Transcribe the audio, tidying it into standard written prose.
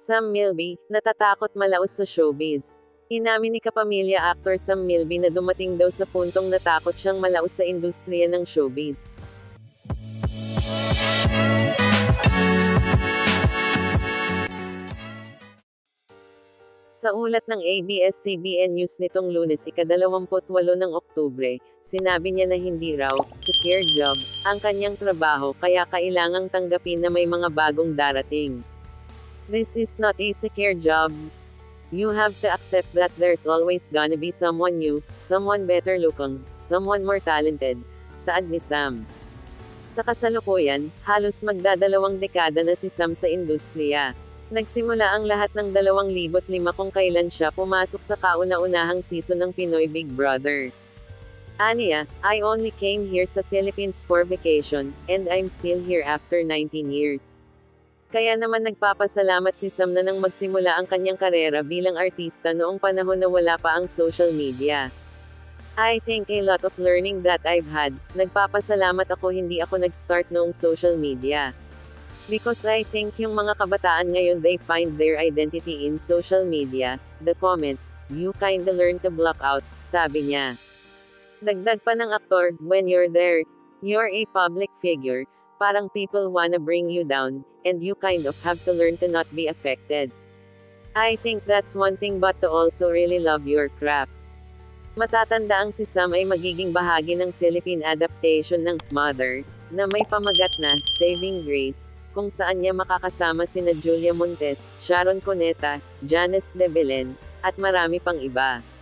Sam Milby, natatakot malaos sa showbiz. Inamin ni kapamilya actor Sam Milby na dumating daw sa puntong natakot siyang malaos sa industriya ng showbiz. Sa ulat ng ABS-CBN News nitong Lunes ika-28 ng Oktubre, sinabi niya na hindi raw secure job ang kanyang trabaho kaya kailangang tanggapin na may mga bagong darating. This is not a secure job. You have to accept that there's always gonna be someone new, someone better looking, someone more talented, saad ni Sam. Sa kasalukuyan, halos magdadalawang dekada na si Sam sa industriya. Nagsimula ang lahat ng 2005 kung kailan siya pumasok sa kauna-unahang season ng Pinoy Big Brother. Aniya, I only came here sa Philippines for vacation, and I'm still here after 19 years. Kaya naman nagpapasalamat si Sam na nang magsimula ang kanyang karera bilang artista noong panahon na wala pa ang social media. I think a lot of learning that I've had. Nagpapasalamat ako hindi ako nag-start noong social media. Because I think yung mga kabataan ngayon they find their identity in social media, the comments, you kinda learn to block out, sabi niya. Dagdag pa ng aktor, when you're there, you're a public figure, parang people wanna bring you down, and you kind of have to learn to not be affected. I think that's one thing but to also really love your craft. Matatandaang si Sam ay magiging bahagi ng Philippine adaptation ng Mother, na may pamagat na Saving Grace, kung saan niya makakasama sina Julia Montes, Sharon Cuneta, Janice de Belen, at marami pang iba.